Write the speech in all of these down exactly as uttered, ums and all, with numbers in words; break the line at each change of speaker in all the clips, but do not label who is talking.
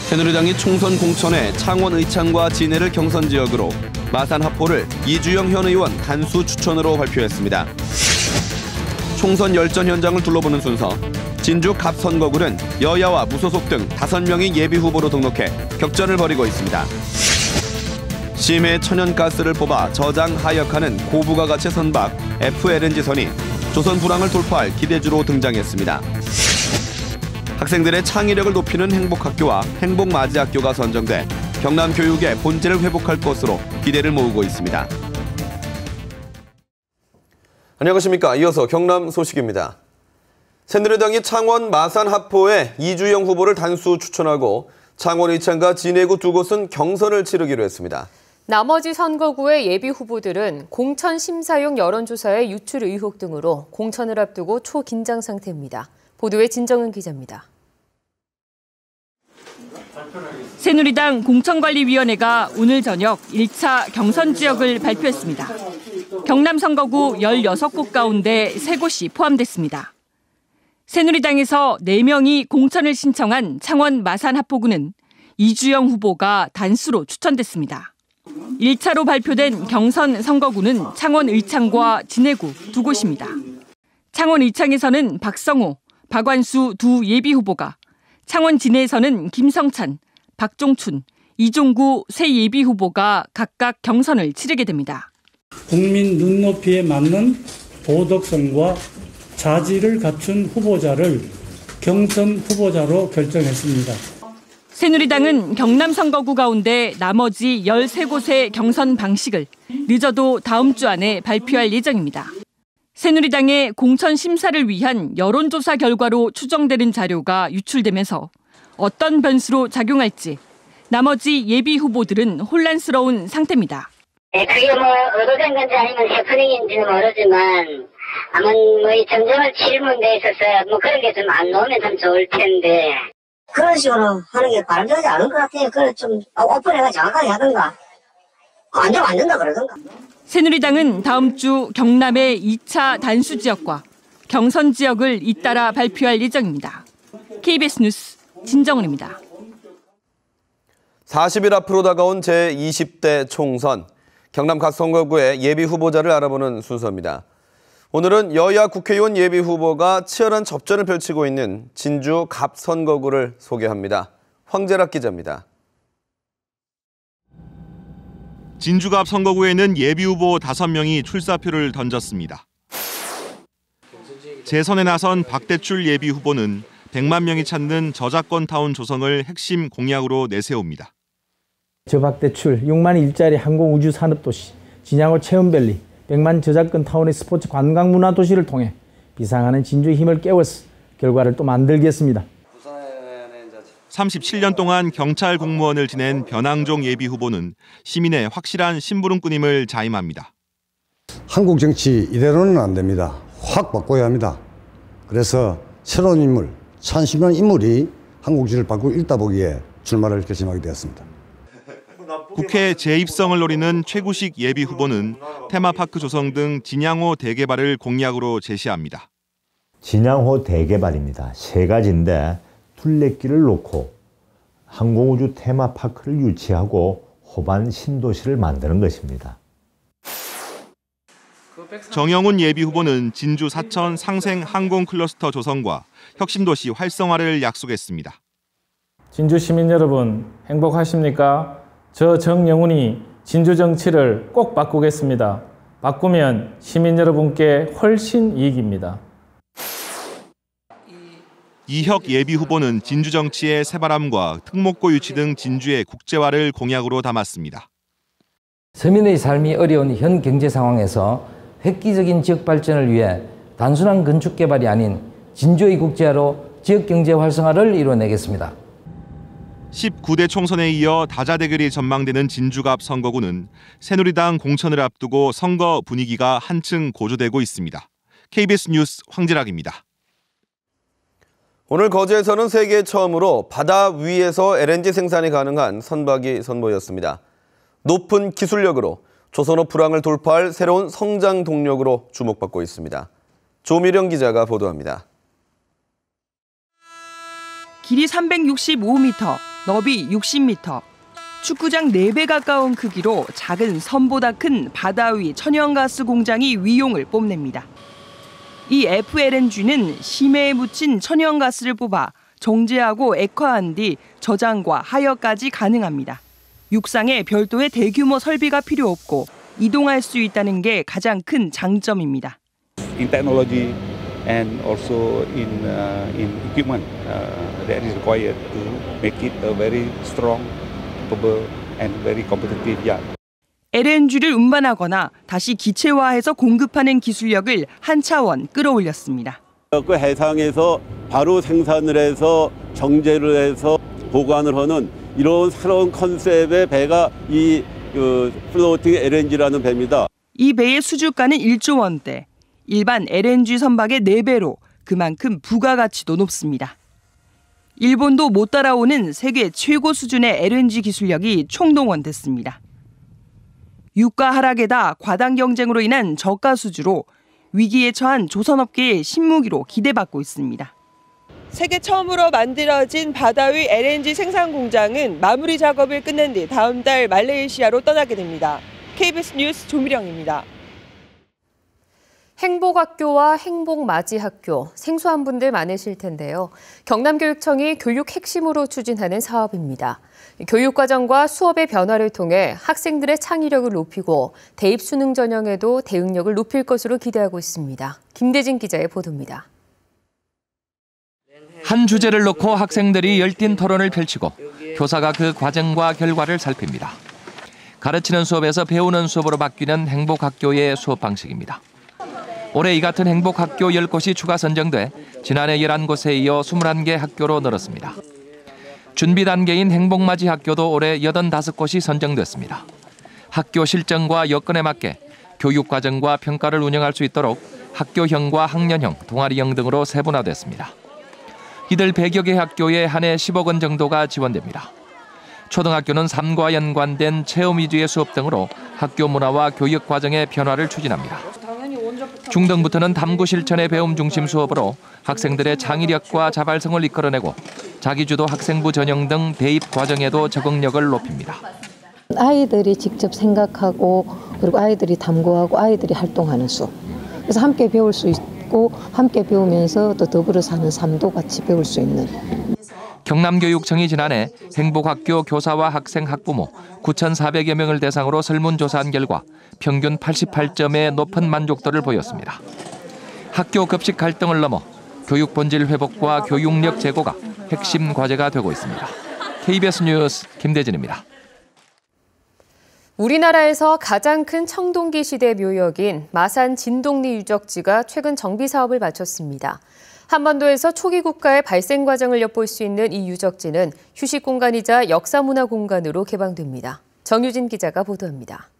새누리당이 총선 공천에 창원 의창과 진해를 경선 지역으로, 마산 하포를 이주영 현 의원 단수 추천으로 발표했습니다. 총선 열전 현장을 둘러보는 순서. 진주 갑 선거구는 여야와 무소속 등 다섯 명이 예비 후보로 등록해 격전을 벌이고 있습니다. 심해 천연가스를 뽑아 저장 하역하는 고부가 가치 선박 에프엘엔지선이 조선 불황을 돌파할 기대주로 등장했습니다. 학생들의 창의력을 높이는 행복학교와 행복맞이학교가 선정돼 경남 교육의 본질을 회복할 것으로 기대를 모으고 있습니다. 안녕하십니까. 이어서 경남 소식입니다. 새누리당이 창원 마산 하포에 이주영 후보를 단수 추천하고 창원 의창과 진해구 두 곳은 경선을 치르기로 했습니다.
나머지 선거구의 예비 후보들은 공천 심사용 여론조사의 유출 의혹 등으로 공천을 앞두고 초긴장 상태입니다. 보도에 진정은 기자입니다.
새누리당 공천관리위원회가 오늘 저녁 일 차 경선 지역을 발표했습니다. 경남 선거구 열여섯 곳 가운데 세 곳이 포함됐습니다. 새누리당에서 네 명이 공천을 신청한 창원 마산 하포구는 이주영 후보가 단수로 추천됐습니다. 일 차로 발표된 경선 선거구는 창원 의창과 진해구 두 곳입니다. 창원 의창에서는 박성호, 박완수 두 예비 후보가, 창원 진해에서는 김성찬, 박종춘, 이종구 세 예비 후보가 각각 경선을 치르게 됩니다.
국민 눈높이에 맞는 도덕성과 자질을 갖춘 후보자를 경선 후보자로 결정했습니다.
새누리당은 경남 선거구 가운데 나머지 열세 곳의 경선 방식을 늦어도 다음 주 안에 발표할 예정입니다. 새누리당의 공천 심사를 위한 여론조사 결과로 추정되는 자료가 유출되면서 어떤 변수로 작용할지 나머지 예비 후보들은 혼란스러운 상태입니다.
네, 그게 뭐 의도된 건지 아니면 해프닝인지는 모르지만 아마 뭐 이 점점을 치르는 데 있어서 뭐 그런 게 좀 안 나오면 참 좋을 텐데.
그런 식으로 하는 게 바람직하지 않은 것 같아요. 그걸 좀 오픈해가 정확하게 하든가 안 되면 안 된다 그러든가.
새누리당은 다음 주 경남의 이 차 단수 지역과 경선 지역을 잇따라 발표할 예정입니다. 케이비에스 뉴스 진정은입니다.
사십 일 앞으로 다가온 제이십 대 총선. 경남 각 선거구의 예비 후보자를 알아보는 순서입니다. 오늘은 여야 국회의원 예비 후보가 치열한 접전을 펼치고 있는 진주 갑 선거구를 소개합니다. 황재락 기자입니다.
진주 갑 선거구에는 예비 후보 다섯 명이 출사표를 던졌습니다. 재선에 나선 박대출 예비 후보는 백만 명이 찾는 저작권타운 조성을 핵심 공약으로 내세웁니다.
저박대출, 육만 일자리 항공우주산업도시, 진양호 체험밸리, 백만 저작권타운의 스포츠 관광문화도시를 통해 비상하는 진주의 힘을 깨워서 결과를 또 만들겠습니다.
삼십칠 년 동안 경찰 공무원을 지낸 변항종 예비 후보는 시민의 확실한 심부름꾼임을 자임합니다.
한국 정치 이대로는 안 됩니다. 확 바꿔야 합니다. 그래서 새로운 인물, 찬심한 인물이 한국지를 바꾸고 읽다 보기에 출마를 결심하게 되었습니다.
국회 재입성을 노리는 최구식 예비 후보는 테마파크 조성 등 진양호 대개발을 공약으로 제시합니다.
진양호 대개발입니다. 세 가지인데 둘레길을 놓고 항공우주 테마파크를 유치하고 호반 신도시를 만드는 것입니다.
정영훈 예비 후보는 진주 사천 상생 항공 클러스터 조성과 혁신도시 활성화를 약속했습니다.
진주 시민 여러분 행복하십니까? 저 정영훈이 진주 정치를 꼭 바꾸겠습니다. 바꾸면 시민 여러분께 훨씬 이익입니다.
이혁 예비 후보는 진주 정치의 새바람과 특목고 유치 등 진주의 국제화를 공약으로 담았습니다.
서민의 삶이 어려운 현 경제 상황에서 획기적인 지역 발전을 위해 단순한 건축 개발이 아닌 진주의 국제화로 지역 경제 활성화를 이뤄내겠습니다.
십구 대 총선에 이어 다자대결이 전망되는 진주갑 선거구는 새누리당 공천을 앞두고 선거 분위기가 한층 고조되고 있습니다. 케이비에스 뉴스 황재락입니다.
오늘 거제에서는 세계 처음으로 바다 위에서 엘엔지 생산이 가능한 선박이 선보였습니다. 높은 기술력으로 조선업 불황을 돌파할 새로운 성장 동력으로 주목받고 있습니다. 조미령 기자가 보도합니다.
길이 삼백육십오 미터,
너비 육십 미터, 축구장 네 배 가까운 크기로 작은 섬보다 큰 바다 위 천연가스 공장이 위용을 뽐냅니다. 이 에프엘엔지는 심해에 묻힌 천연가스를 뽑아 정제하고 액화한 뒤 저장과 하여까지 가능합니다. 육상에 별도의 대규모 설비가 필요 없고 이동할 수 있다는 게 가장 큰 장점입니다.
In technology and also in uh, in equipment uh, that is required to make it a very strong, capable and very competitive yacht.
엘엔지를 운반하거나 다시 기체화해서 공급하는 기술력을 한 차원 끌어올렸습니다.
그 해상에서 바로 생산을 해서 정제를 해서 보관을 하는 이런 새로운 컨셉의 배가 이 그 플로팅 엘엔지라는 배입니다.
이 배의 수주가는 일조 원대, 일반 엘엔지 선박의 네 배로 그만큼 부가가치도 높습니다. 일본도 못 따라오는 세계 최고 수준의 엘엔지 기술력이 총동원됐습니다. 유가 하락에다 과당 경쟁으로 인한 저가 수주로 위기에 처한 조선업계의 신무기로 기대받고 있습니다. 세계 처음으로 만들어진 바다 위 엘엔지 생산 공장은 마무리 작업을 끝낸 뒤 다음 달 말레이시아로 떠나게 됩니다. 케이비에스 뉴스 조미령입니다.
행복학교와 행복맞이학교, 생소한 분들 많으실 텐데요. 경남교육청이 교육 핵심으로 추진하는 사업입니다. 교육과정과 수업의 변화를 통해 학생들의 창의력을 높이고 대입 수능 전형에도 대응력을 높일 것으로 기대하고 있습니다. 김대진 기자의 보도입니다.
한 주제를 놓고 학생들이 열띤 토론을 펼치고 교사가 그 과정과 결과를 살핍니다. 가르치는 수업에서 배우는 수업으로 바뀌는 행복학교의 수업 방식입니다. 올해 이 같은 행복학교 열 곳이 추가 선정돼 지난해 열한 곳에 이어 스물한 개 학교로 늘었습니다. 준비 단계인 행복맞이학교도 올해 여든다섯 곳이 선정됐습니다. 학교 실정과 여건에 맞게 교육과정과 평가를 운영할 수 있도록 학교형과 학년형, 동아리형 등으로 세분화됐습니다. 이들 백여 개 학교에 한 해 십억 원 정도가 지원됩니다. 초등학교는 삶과 연관된 체험 위주의 수업 등으로 학교 문화와 교육 과정의 변화를 추진합니다. 중등부터는 탐구 실천의 배움 중심 수업으로 학생들의 창의력과 자발성을 이끌어내고 자기주도 학생부 전형 등 대입 과정에도 적응력을 높입니다.
아이들이 직접 생각하고 그리고 아이들이 탐구하고 아이들이 활동하는 수업. 그래서 함께 배울 수 있고 함께 배우면서 또 더불어 사는 삶도 같이 배울 수 있는.
경남교육청이 지난해 행복학교 교사와 학생 학부모 구천사백여 명을 대상으로 설문조사한 결과 평균 팔십팔 점의 높은 만족도를 보였습니다. 학교 급식 갈등을 넘어 교육 본질 회복과 교육력 제고가 핵심 과제가 되고 있습니다. 케이비에스 뉴스 김대진입니다.
우리나라에서 가장 큰 청동기 시대 묘역인 마산 진동리 유적지가 최근 정비 사업을 마쳤습니다. 한반도에서 초기 국가의 발생 과정을 엿볼 수 있는 이 유적지는 휴식 공간이자 역사문화 공간으로 개방됩니다. 정유진 기자가 보도합니다.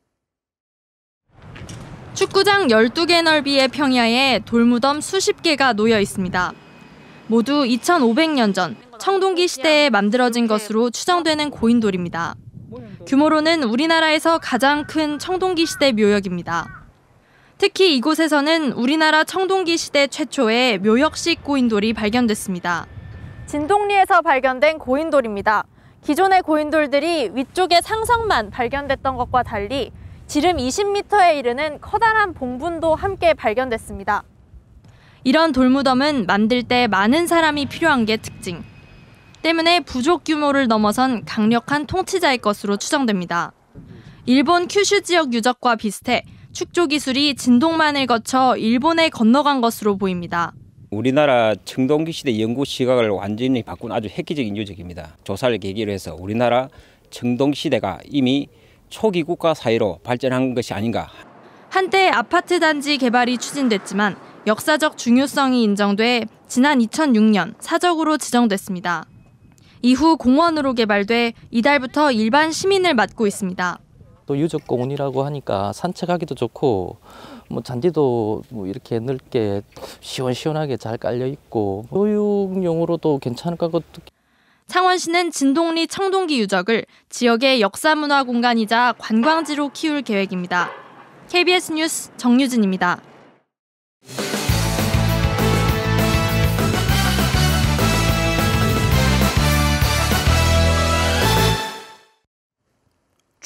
축구장 열두 개 넓이의 평야에 돌무덤 수십 개가 놓여 있습니다. 모두 이천오백 년 전 청동기 시대에 만들어진 것으로 추정되는 고인돌입니다. 규모로는 우리나라에서 가장 큰 청동기 시대 묘역입니다. 특히 이곳에서는 우리나라 청동기 시대 최초의 묘역식 고인돌이 발견됐습니다.
진동리에서 발견된 고인돌입니다. 기존의 고인돌들이 위쪽에 상성만 발견됐던 것과 달리 지름 이십 미터에 이르는 커다란 봉분도 함께 발견됐습니다.
이런 돌무덤은 만들 때 많은 사람이 필요한 게 특징. 때문에 부족 규모를 넘어선 강력한 통치자의 것으로 추정됩니다. 일본 큐슈 지역 유적과 비슷해 축조 기술이 진동만을 거쳐 일본에 건너간 것으로 보입니다.
우리나라 청동기 시대 연구 시각을 완전히 바꾼 아주 획기적인 유적입니다. 조사를 계기로 해서 우리나라 청동기 시대가 이미 초기 국가 사회로 발전한 것이 아닌가.
한때 아파트 단지 개발이 추진됐지만 역사적 중요성이 인정돼 지난 이천육 년 사적으로 지정됐습니다. 이후 공원으로 개발돼 이달부터 일반 시민을 맡고 있습니다.
또 유적공원이라고 하니까 산책하기도 좋고 뭐 잔디도 뭐 이렇게 넓게 시원시원하게 잘 깔려 있고 교육용으로도 괜찮을 것 같고.
창원시는 진동리 청동기 유적을 지역의 역사문화 공간이자 관광지로 키울 계획입니다. 케이비에스 뉴스 정유진입니다.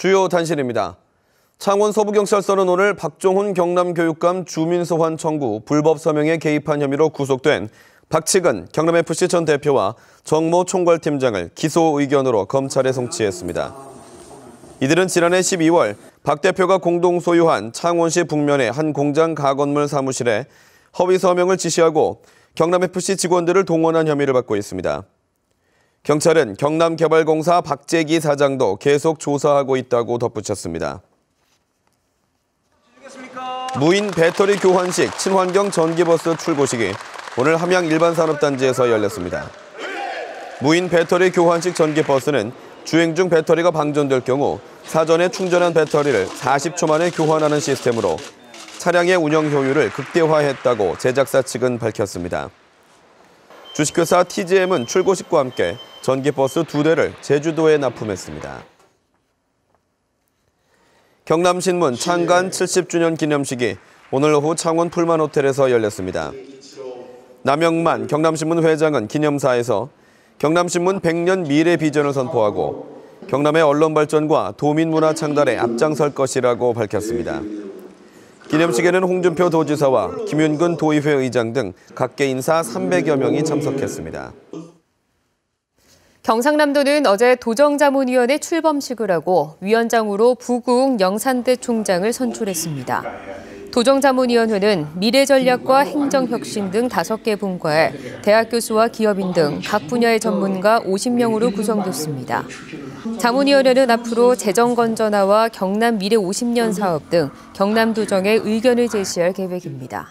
주요 단신입니다. 창원 서부경찰서는 오늘 박종훈 경남교육감 주민소환 청구 불법 서명에 개입한 혐의로 구속된 박치근 경남에프씨 전 대표와 정모 총괄팀장을 기소 의견으로 검찰에 송치했습니다. 이들은 지난해 십이월 박 대표가 공동 소유한 창원시 북면의 한 공장 가건물 사무실에 허위 서명을 지시하고 경남에프씨 직원들을 동원한 혐의를 받고 있습니다. 경찰은 경남개발공사 박재기 사장도 계속 조사하고 있다고 덧붙였습니다. 무인 배터리 교환식 친환경 전기버스 출고식이 오늘 함양 일반산업단지에서 열렸습니다. 무인 배터리 교환식 전기버스는 주행 중 배터리가 방전될 경우 사전에 충전한 배터리를 사십 초 만에 교환하는 시스템으로 차량의 운영 효율을 극대화했다고 제작사 측은 밝혔습니다. 주식회사 티지엠은 출고식과 함께 전기버스 두 대를 제주도에 납품했습니다. 경남신문 창간 칠십 주년 기념식이 오늘 오후 창원 풀만호텔에서 열렸습니다. 남영만 경남신문 회장은 기념사에서 경남신문 백 년 미래 비전을 선포하고 경남의 언론 발전과 도민문화 창달에 앞장설 것이라고 밝혔습니다. 기념식에는 홍준표 도지사와 김윤근 도의회 의장 등 각계 인사 삼백여 명이 참석했습니다.
경상남도는 어제 도정자문위원회 출범식을 하고 위원장으로 부국 영산대 총장을 선출했습니다. 도정자문위원회는 미래전략과 행정혁신 등 다섯 개 분과에 대학 교수와 기업인 등 각 분야의 전문가 오십 명으로 구성됐습니다. 자문위원회는 앞으로 재정건전화와 경남 미래 오십 년 사업 등 경남도정에 의견을 제시할 계획입니다.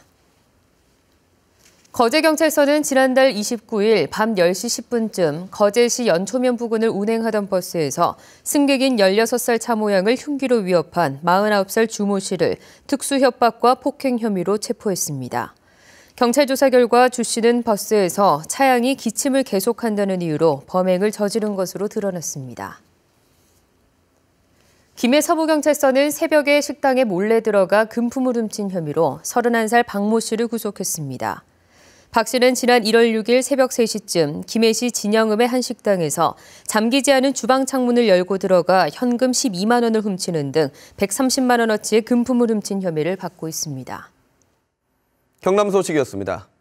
거제경찰서는 지난달 이십구일 밤 열 시 십 분쯤 거제시 연초면 부근을 운행하던 버스에서 승객인 열여섯 살 차모양을 흉기로 위협한 마흔아홉 살 주모 씨를 특수협박과 폭행 혐의로 체포했습니다. 경찰 조사 결과 주 씨는 버스에서 차량이 기침을 계속한다는 이유로 범행을 저지른 것으로 드러났습니다. 김해 서부경찰서는 새벽에 식당에 몰래 들어가 금품을 훔친 혐의로 서른한 살 박모 씨를 구속했습니다. 박 씨는 지난 일월 육일 새벽 세 시쯤 김해시 진영읍의 한 식당에서 잠기지 않은 주방 창문을 열고 들어가 현금 십이만 원을 훔치는 등 백삼십만 원어치의 금품을 훔친 혐의를 받고 있습니다.
경남 소식이었습니다.